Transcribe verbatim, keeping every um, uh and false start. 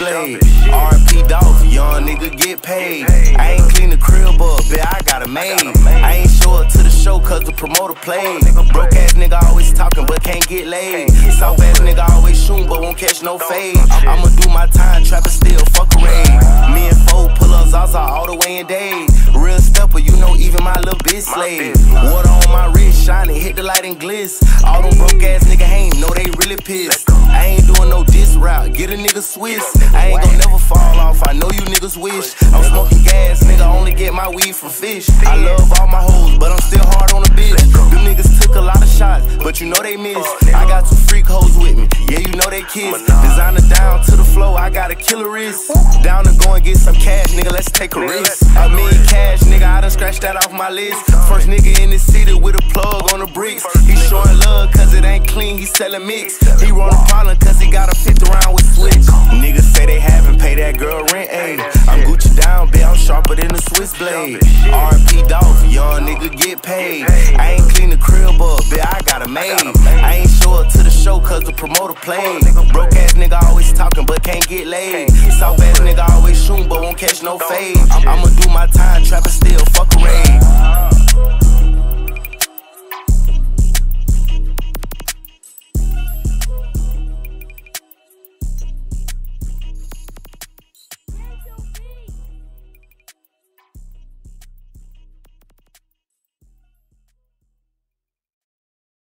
switchblade. R P Dolph, young nigga get paid. I ain't clean the crib up, bitch, I got it made. I ain't show up to the show cause the promoter played. Broke ass nigga always talking but can't get laid. Soft ass nigga always shooting but won't catch no fade. I'ma do my time, trappin' still, fuck a raid. Me and four pull ups outside all the way in days. Real stepper, you know even my little bitch slave. Water on my wrist, shining, hit the light and gliss. All them broke ass nigga ain't know they really pissed. I ain't doing no diss route, get a nigga Swiss. I ain't gon' never fall off, I know you niggas wish. I'm smoking gas, nigga, only get my weed from fish. I love all my hoes, but I'm still hard on a bitch. Them niggas took a lot of shots, but you know they missed. I got two freak hoes with me, yeah, you know they kiss. Designer down to the floor, I got a killer wrist. Down to go and get some cash, nigga, let's take a risk. I mean cash, nigga, I done scratched that off my list. First nigga in the city with a plug on the bricks. He showing love cause it ain't clean, he selling mix. He rollin' a problem cause he got a fifth round with switch. Niggas say they haven't paid that girl rent, ayy. I'm Gucci down, bitch, I'm sharper than a switchblade. R P Dolph, young nigga get paid. I ain't clean the crib up, bitch, I got it made. I ain't show up to the show cause the promoter played. Broke ass nigga always talking but can't get laid. Soft ass nigga always shooting but won't catch no fade. I'ma do my time, trappin' still, fuck a raid.